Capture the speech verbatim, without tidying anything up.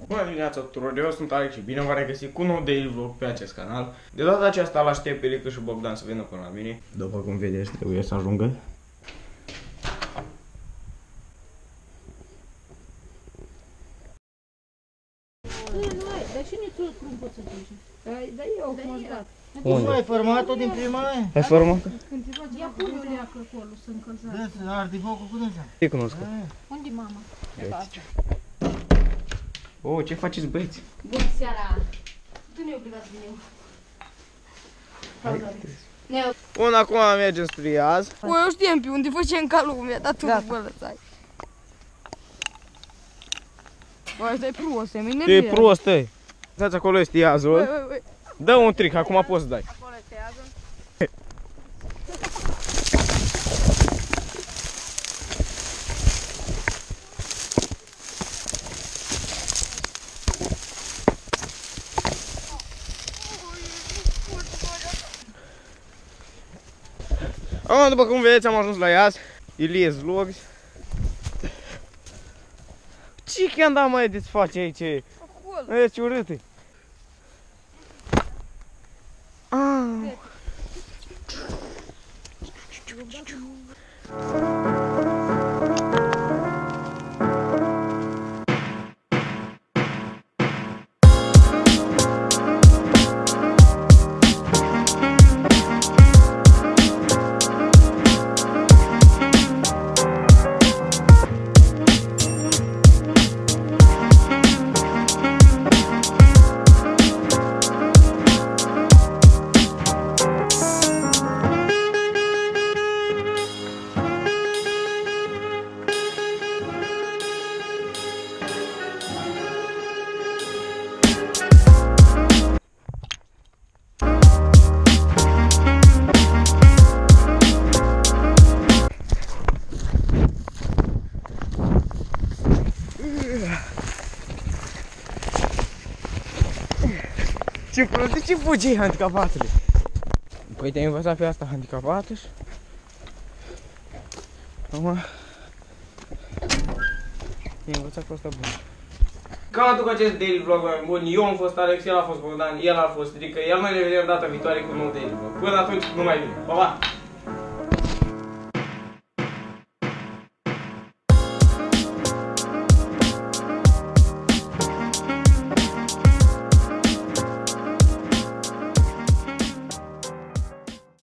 Bună dimineața tuturor, eu sunt Alex și bine v-am regăsit cu un nou daily vlog pe acest canal. De data aceasta îl aștept pe Lică și Bogdan să vină până la mine. După cum vedeți, trebuie să ajungă. Dar cine tu cum poți să duci? Da eu, cum am dat. Unde? Ai format-o din prima? Ai format-o? Ia pune-o leacă acolo să încălzească. Da, arde focul cu dânsa. Te cunosc. Unde-i mama? Oh, ce faceți băieți? Bună seara! Tu ne-ai obligat să venim. Până acum mergem spre Iaz. Bă, eu știam pe unde făceam ca lumea, dar tu nu mă lăsai. Bă, ăsta e prost, e mine. E prost, ăi. Uitați, acolo este Iazul. Băi, băi, băi. Dă un trick, acum poți să dai. Acolo este Iazul. Acum, după cum vedeți, am ajuns la Iaz. Ilie Vlogs. Ce chianda mai de-ți face aici? Acolo. E, ce urât e. Ah. Ce prost, ce fugi handicapatule? Păi te-ai învățat pe asta handicapată și... Acum... Te-ai învățat pe asta bună. Cam atât cu acest daily vlog, mai bun. Eu am fost Alex, el a fost Bogdan, el a fost Rică. El mai ne vedem data viitoare cu un nou daily vlog. Până atunci, nu mai bine. Pa, pa!